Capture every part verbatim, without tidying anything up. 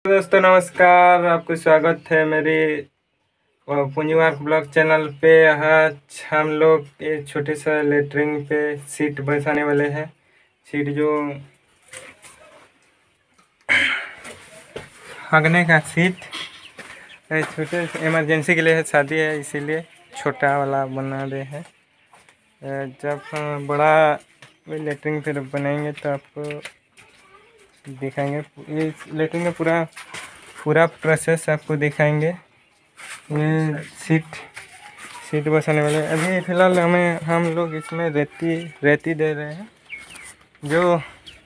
दोस्तों नमस्कार, आपको स्वागत है मेरी पूंजीवार ब्लॉग चैनल पे। आज हम लोग एक छोटे सा लेटरिंग पे सीट बसाने वाले हैं। सीट जो हगने का सीट छोटे इमरजेंसी के लिए है, शादी है इसीलिए छोटा वाला बना रहे हैं। जब बड़ा लेटरिंग फिर बनाएंगे तो आपको दिखाएंगे। ये लेटरिंग का पूरा पूरा प्रोसेस आपको दिखाएंगे। ये सीट सीट बसाने वाले अभी फ़िलहाल हमें हम लोग इसमें रेती रेती दे रहे हैं। जो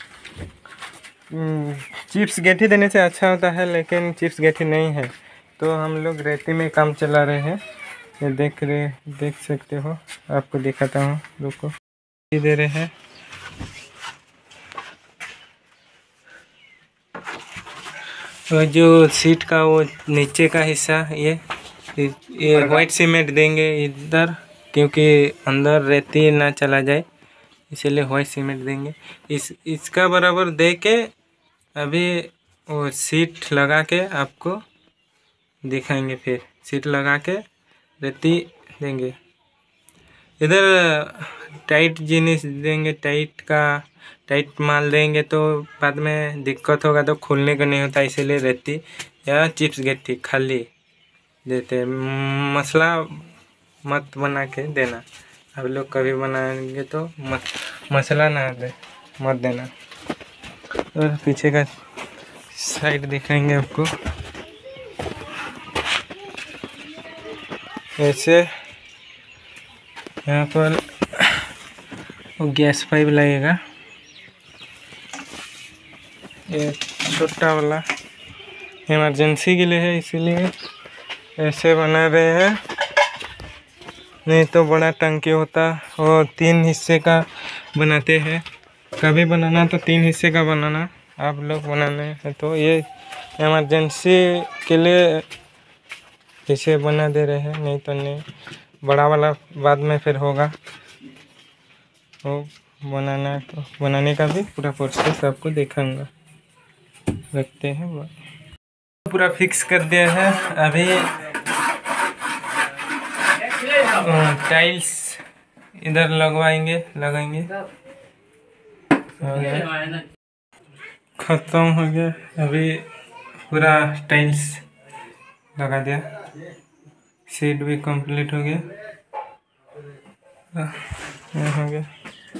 चिप्स गेठी देने से अच्छा होता है, लेकिन चिप्स गेठी नहीं है तो हम लोग रेती में काम चला रहे हैं। ये देख रहे देख सकते हो, आपको दिखाता हूँ, रुको। दे रहे हैं और जो सीट का वो नीचे का हिस्सा ये ये वाइट सीमेंट देंगे इधर, क्योंकि अंदर रेती ना चला जाए, इसीलिए वाइट सीमेंट देंगे। इस इसका बराबर दे के अभी वो सीट लगा के आपको दिखाएंगे। फिर सीट लगा के रेती देंगे। इधर टाइट जिनिस देंगे, टाइट का टाइट माल देंगे तो बाद में दिक्कत होगा, तो खुलने का नहीं होता, इसीलिए रेती या चिप्स गेठी खाली देते। मसला मत बना के देना, आप लोग कभी बनाएंगे तो मत मसला ना दे मत देना। और पीछे का साइड दिखाएंगे आपको। ऐसे यहाँ पर वो गैस पाइप लगेगा, ये छोटा वाला इमरजेंसी के लिए है, इसीलिए ऐसे बना रहे हैं। नहीं तो बड़ा टंकी होता वो तीन हिस्से का बनाते हैं। कभी बनाना तो तीन हिस्से का बनाना, आप लोग बनाने हैं तो ये इमरजेंसी के लिए इसे बना दे रहे हैं। नहीं तो नहीं, बड़ा वाला बाद में फिर होगा। वो बनाना तो बनाने का भी पूरा प्रोसेस आपको दिखाऊंगा। रखते हैं, पूरा फिक्स कर दिया है। अभी टाइल्स इधर लगवाएंगे लगाएंगे। हो गया, खत्म हो गया। अभी पूरा टाइल्स लगा दिया, सीट भी कंप्लीट हो गया। ये हो गया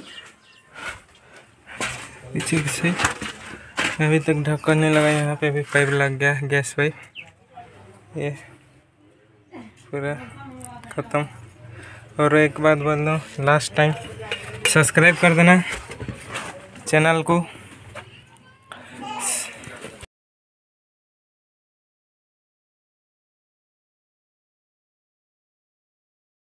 पीछे की साइड। अभी तक ढक्कन नहीं लगा, यहाँ पे भी पाइप लग गया, गैस पाइप। ये पूरा ख़त्म। और एक बात बोल दूँ लास्ट टाइम, सब्सक्राइब कर देना चैनल को।